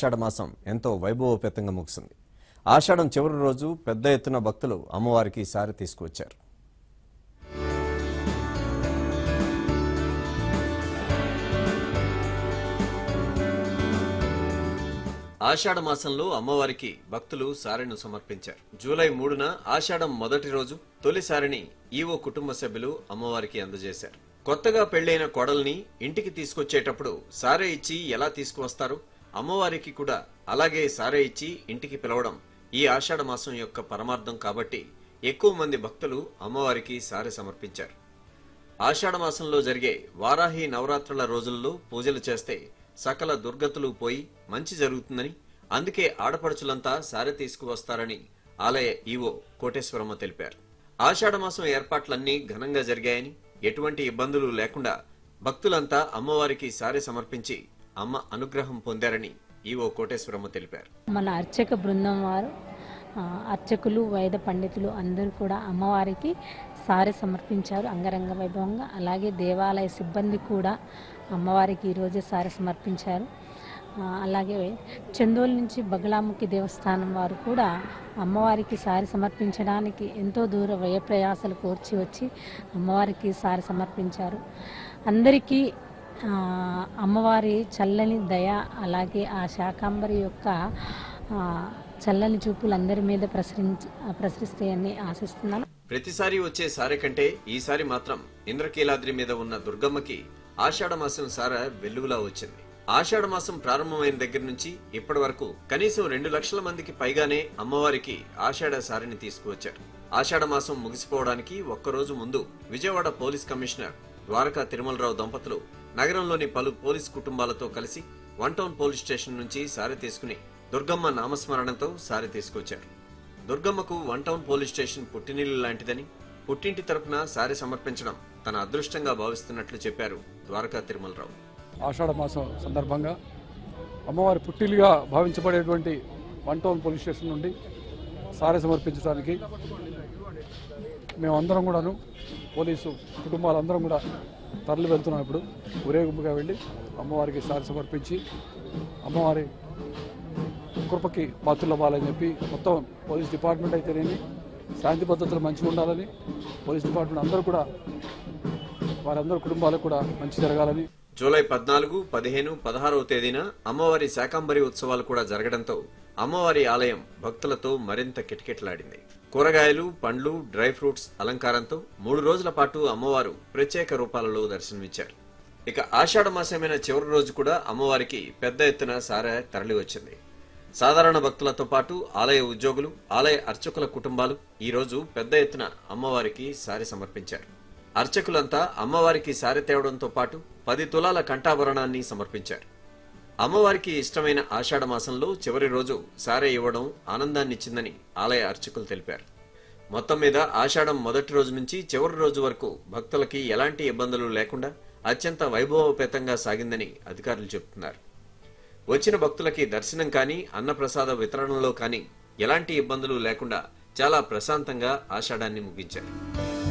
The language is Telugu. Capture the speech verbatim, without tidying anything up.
ఆషాఢ మాసం ఎంతో వైభవోపేతంగా ముగిసింది. ఆషాఢం చివరి రోజు పెద్ద ఎత్తున భక్తులు అమ్మవారికి సారె తీసుకువచ్చారు. ఆషాఢ మాసంలో అమ్మవారికి భక్తులు సారెను సమర్పించారు. జూలై మూడున ఆషాఢం మొదటి రోజు తొలి సారెని ఈవో కుటుంబ సభ్యులు అమ్మవారికి అందజేశారు. కొత్తగా పెళ్లైన కోడల్ని ఇంటికి తీసుకొచ్చేటప్పుడు సారె ఇచ్చి ఎలా తీసుకువస్తారు, అమ్మవారికి కూడా అలాగే సారె ఇచ్చి ఇంటికి పిలవడం ఈ ఆషాఢ మాసం యొక్క పరమార్థం కాబట్టి ఎక్కువ మంది భక్తులు అమ్మవారికి సారె సమర్పించారు. ఆషాఢ మాసంలో జరిగే వారాహి నవరాత్రుల రోజుల్లో పూజలు చేస్తే సకల దుర్గతులు పోయి మంచి జరుగుతుందని, అందుకే ఆడపడుచులంతా సారె తీసుకువస్తారని ఆలయ ఈవో కోటేశ్వరమ్మ తెలిపారు. ఆషాఢ మాసం ఏర్పాట్లన్నీ ఘనంగా జరిగాయని, ఎటువంటి ఇబ్బందులు లేకుండా భక్తులంతా అమ్మవారికి సారె సమర్పించి అమ్మ అనుగ్రహం పొందారని ఈవో కోటేశ్వరమ్మ తెలిపారు. మన అర్చక బృందం వారు, అర్చకులు, వైద్య పండితులు అందరూ కూడా అమ్మవారికి సారె సమర్పించారు అంగరంగ వైభవంగా. అలాగే దేవాలయ సిబ్బంది కూడా అమ్మవారికి ఈరోజే సారె సమర్పించారు. అలాగే చందోల్ నుంచి బగలాముఖి దేవస్థానం వారు కూడా అమ్మవారికి సారె సమర్పించడానికి ఎంతో దూర వ్యయ ప్రయాసాలు కోర్చి వచ్చి అమ్మవారికి సారె సమర్పించారు. అందరికీ అమ్మవారి చల్లని దయ, అలాగే ఆ శాకాంబరి యొక్క చల్లని చూపులు అందరి మీద ప్రసరించి ప్రసరిస్తాయని ఆశిస్తున్నాను. ప్రతిసారి వచ్చే సారె కంటే ఈసారి మాత్రం ఇంద్రకీలాద్రి మీద ఉన్న దుర్గమ్మకి ఆషాఢ మాసం సారె వెల్లువలా వచ్చింది. ఆషాఢ మాసం ప్రారంభమైన దగ్గర నుంచి ఇప్పటి వరకు కనీసం రెండు లక్షల మందికి పైగానే అమ్మవారికి ఆషాఢ సారెని తీసుకువచ్చారు. ఆషాఢ మాసం ముగిసిపోవడానికి ఒక్కరోజు ముందు విజయవాడ పోలీస్ కమిషనర్ ద్వారకా తిరుమలరావు దంపతులు నగరంలోని పలు పోలీస్ కుటుంబాలతో కలిసి వన్ టౌన్ పోలీస్ స్టేషన్ నుంచి సారె తీసుకుని దుర్గమ్మ నామస్మరణంతో సారె తీసుకొచ్చారు. దుర్గమ్మకు వన్ టౌన్ పోలీస్ స్టేషన్ పుట్టినిల్లు లాంటిదని, పుట్టింటి తరపున సారె సమర్పించడం తన అదృష్టంగా భావిస్తున్నట్లు చెప్పారు ద్వారకా తిరుమలరావు. ఆషాఢ మాసం సందర్భంగా అమ్మవారి పుట్టిల్లుగా భావించబడేటువంటి వన్ టౌన్ పోలీస్ స్టేషన్ నుండి సారె సమర్పించడానికి మేమందరం కూడాను, పోలీసు కుటుంబాలందరం కూడా తరలి వెళ్తున్నాం. ఇప్పుడు ఊరేగింపుగా వెళ్ళి అమ్మవారికి సారె సమర్పించి అమ్మవారి కృపకి పాత్రలవ్వాలని చెప్పి మొత్తం పోలీస్ డిపార్ట్మెంట్ అయితేనేమి, శాంతి భద్రతలు మంచిగా ఉండాలని, పోలీస్ డిపార్ట్మెంట్ అందరూ కూడా వారందరూ కుటుంబాలకు కూడా మంచి జరగాలని. జూలై పద్నాలుగు, పదిహేను, పదహారవ తేదీన అమ్మవారి శాకాంబరి ఉత్సవాలు కూడా జరగడంతో అమ్మవారి ఆలయం భక్తులతో మరింత కిటకిటలాడింది. కూరగాయలు, పండ్లు, డ్రై ఫ్రూట్స్ అలంకారంతో మూడు రోజుల పాటు అమ్మవారు ప్రత్యేక రూపాలలో దర్శనమిచ్చారు. ఇక ఆషాఢ మాసమైన చివరి రోజు కూడా అమ్మవారికి పెద్ద ఎత్తున సారె తరలి వచ్చింది. సాధారణ భక్తులతో పాటు ఆలయ ఉద్యోగులు, ఆలయ అర్చకుల కుటుంబాలు ఈ రోజు పెద్ద ఎత్తున అమ్మవారికి సారె సమర్పించారు. అర్చకులంతా అమ్మవారికి సారె తేవడంతో పాటు పది తులాల కంఠాభరణాన్ని సమర్పించారు. అమ్మవారికి ఇష్టమైన ఆషాఢ మాసంలో చివరి రోజు సారె ఇవ్వడం ఆనందాన్నిచ్చిందని ఆలయ అర్చకులు తెలిపారు. మొత్తం మీద ఆషాఢం మొదటి రోజు నుంచి చివరి రోజు వరకు భక్తులకి ఎలాంటి ఇబ్బందులు లేకుండా అత్యంత వైభవోపేతంగా సాగిందని అధికారులు చెబుతున్నారు. వచ్చిన భక్తులకి దర్శనం కానీ, అన్నప్రసాద వితరణలో కానీ ఎలాంటి ఇబ్బందులు లేకుండా చాలా ప్రశాంతంగా ఆషాఢాన్ని ముగించారు.